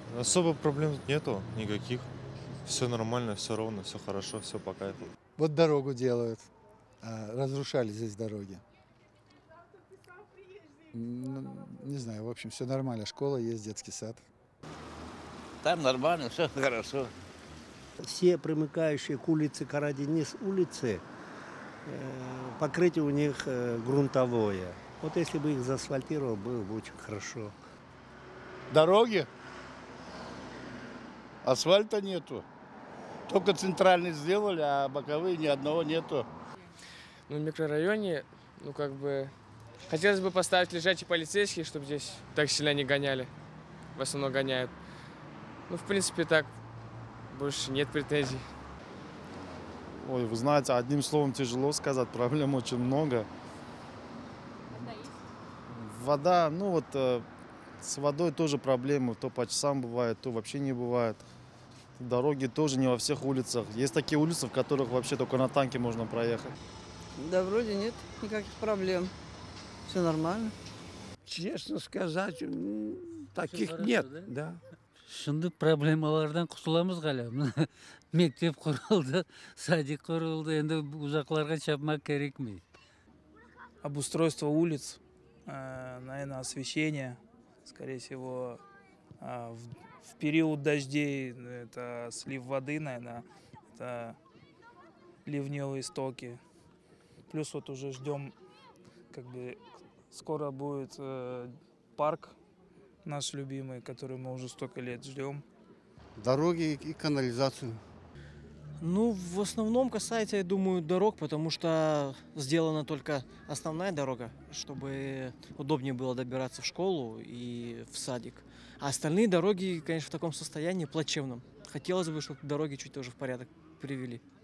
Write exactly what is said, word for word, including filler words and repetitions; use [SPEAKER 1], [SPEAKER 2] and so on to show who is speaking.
[SPEAKER 1] Особо проблем нету никаких. Все нормально, все ровно, все хорошо, все по кайфу.
[SPEAKER 2] Вот дорогу делают. А, разрушали здесь дороги. Ну, не знаю, в общем, все нормально. Школа есть, детский сад.
[SPEAKER 3] Там нормально, все хорошо.
[SPEAKER 4] Все примыкающие к улице Карадениз улицы, э, покрытие у них э, грунтовое. Вот если бы их заасфальтировал, было бы очень хорошо.
[SPEAKER 5] Дороги? Асфальта нету. Только центральный сделали, а боковые ни одного нету.
[SPEAKER 6] Ну, в микрорайоне, ну, как бы, хотелось бы поставить лежачие полицейские, чтобы здесь так сильно не гоняли. В основном гоняют. Ну, в принципе, так, больше нет претензий.
[SPEAKER 7] Ой, вы знаете, одним словом тяжело сказать, проблем очень много.
[SPEAKER 8] Вода есть?
[SPEAKER 7] Вода, ну вот э, с водой тоже проблемы, то по часам бывает, то вообще не бывает. Дороги тоже не во всех улицах. Есть такие улицы, в которых вообще только на танке можно проехать.
[SPEAKER 9] Да вроде нет никаких проблем. Все нормально.
[SPEAKER 10] Честно сказать, м, таких нет, да.
[SPEAKER 11] Шундый проблемалардан кутуламыз кале. Мектеп курулду, садик курулду, энди узакларга чапмак керекми.
[SPEAKER 12] Обустройство улиц, э, наверное, освещение, скорее всего, э, в, в период дождей это слив воды, наверное, это ливневые стоки. Плюс вот уже ждем, как бы, скоро будет э, парк наш любимый, который мы уже столько лет ждем.
[SPEAKER 2] Дороги и канализацию.
[SPEAKER 13] Ну, в основном касается, я думаю, дорог, потому что сделана только основная дорога, чтобы удобнее было добираться в школу и в садик. А остальные дороги, конечно, в таком состоянии плачевном. Хотелось бы, чтобы дороги чуть тоже в порядок привели.